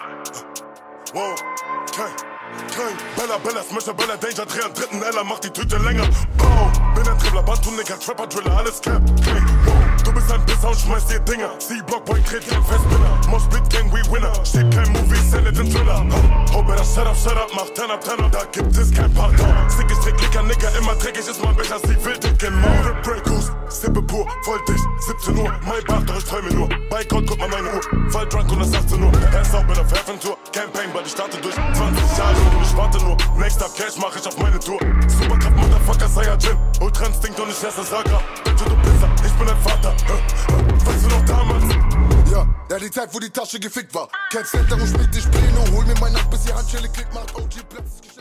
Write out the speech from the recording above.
Wow, kein Bella, Smasher, Bella, Danger, Dreh an dritten Ella, mach die Tüte länger. Oh, bin ein Dribbler, Bantu-Nigger, Trapper, Driller, alles Cap. Du bist ein Pisser und schmeißt dir Dinger. C-Blockboy, dreht kein Festspinner. Mosh Pit Gang, we winner. Steht kein Movie, send it in Thriller. Oh, better shut up, mach 10 up, da gibt es kein Pardon. Sick, ich träg Licker, Nigger, immer dreckig ist mein Becher, sie will dich genau. Rip Break Goose, Sippe pur, voll dicht, 17 Uhr, mein Bart, doch ich träume nur. Bei Gott, guck mal meine Uhr, fall drunk und es 18 Uhr. Hands up, bin auf Heaven Tour, Campaign, weil ich starte durch 20 Jahre und ich warte nur. Next up, Cash mach ich auf meine Tour. Superkraft, Motherfucker, Saiyajin, Ultra Instinct und ich esse Saga. Bitte du Pisser, ich bin dein Vater. Weißt du noch damals? Ja, die Zeit, wo die Tasche gefickt war. Kein Center und spielt dich Pleno. Hol mir mein Nacht, bis die Handschelle klickt, macht OG Platz.